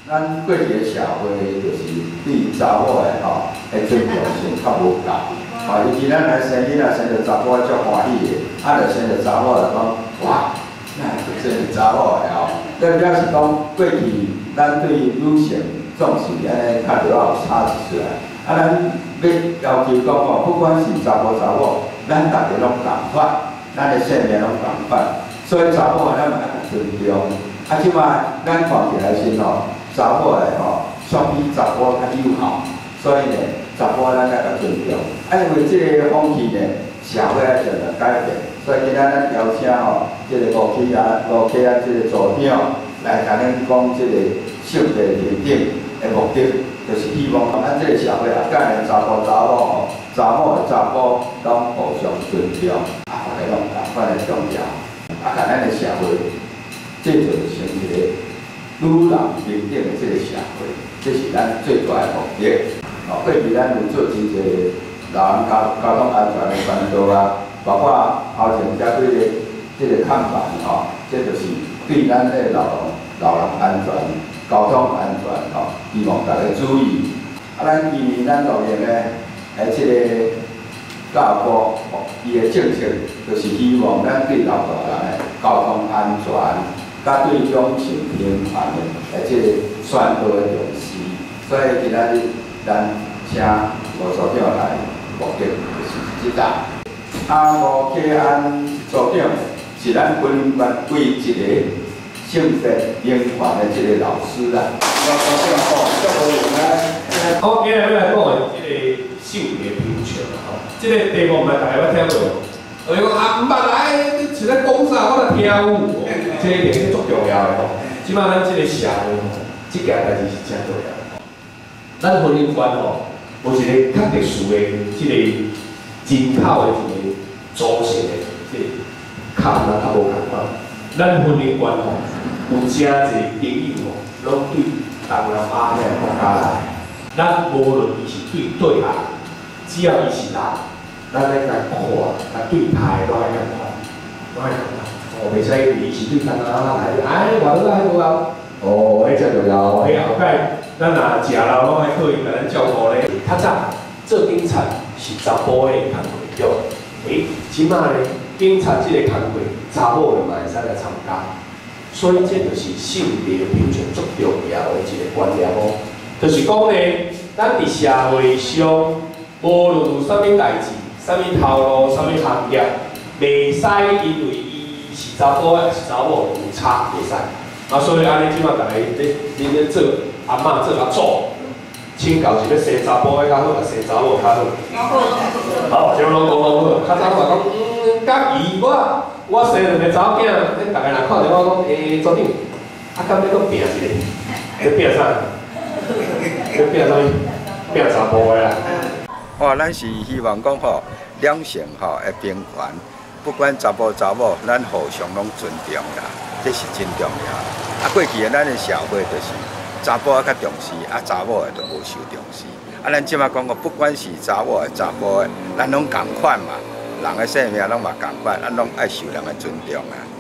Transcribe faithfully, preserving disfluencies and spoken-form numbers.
咱过去的社会就是对查某的吼，的尊重性较无够。哦，尤其咱来生囡仔生着查甫足欢喜的，啊，着生着查某就讲哇，那就生着查某的吼。代表是讲过去咱对女性重视安尼，较着有差一出来。啊，咱要要求讲吼，不管是查甫查某，咱大家拢共款，咱的性命拢共款，所以查某咱嘛爱尊重。啊，即摆咱看起来是吼。查某的吼，相比查甫较友好，所以呢，查甫咱爱较尊重。啊，因为即个风气呢，社会啊正在改变，所以今仔咱邀请吼，即个五 K 啊、五 K 啊，即个组长来甲咱讲即个性别平等的目的，就是希望咱即个社会啊，介查甫查某吼，查某的查甫拢互相尊重，啊，大家拢共款的重要，啊，甲咱的社会制造成一个。女人平等的这个社会，这是咱最大的目的。哦，过去咱有做真侪人交交通安全的宣导啊，包括后前遮几个这个看板吼，这就是对咱个老老人安全、交通安全吼，希望大家注意。啊，咱今年咱路用呢，诶，这个教育部哦，伊的政策就是希望咱对老大人的交通安全。甲对两性平权的，而且宣导的重视，所以今仔日咱请吴所长来目的就是即搭。啊，吴启安所长是咱本院唯一一个性别平权的即个老师啦。吴所长好，足好用啊！ 好，今日要来讲的即个性别平权吼，即个题目毋知大家捌听过？我讲啊，毋捌来，你是咧讲啥？我来听有。这一点是足重要的吼，即摆咱即个社会吼，即件代志是真重要的。咱婚姻观吼，有一个较特殊的即个人口的一个组成的即个卡那较无共款。咱婚姻观吼，有真侪朋友吼，拢对东南亚遐国家来，咱无论伊是对对岸，只要伊是人，咱咧甲看，甲对待拢爱共款，拢爱共款。哦，袂使伊是对东南亚来，哎，外头来无啊？哦，迄真重要。迄后摆，咱若食老拢爱靠伊甲咱照顾咧。较早做警察是查甫的工作，对。诶，即摆咧，警察即个工作，查某的嘛会使来参加。所以这就是性别平权最重要的一个观念哦。就是讲咧，咱伫社会上，无论有啥物代志、啥物头路、啥物行业，袂使因为是查甫还是查某有差袂使，啊，所以安尼即摆大家咧，恁咧做阿嬷做阿祖，请教是要生查甫的较好，还是生查某较好？好，就拢讲拢好。较早我讲，嗯，甲伊我我生两个查某囝，恁大家若看着我讲，诶，组长，啊，敢要搁拼一个？要拼啥？要拼啥物？拼查甫的啦。 哦，咱是希望讲吼，两性吼会平权。不管查甫查某，咱互相拢尊重啦，这是真重要。啊，过去的咱的社会就是查甫较重视，啊查某的就无受重视。啊，咱即马讲个，不管是查某的查甫的，咱拢共款嘛，人的生命拢嘛共款，咱拢爱受人的尊重啊。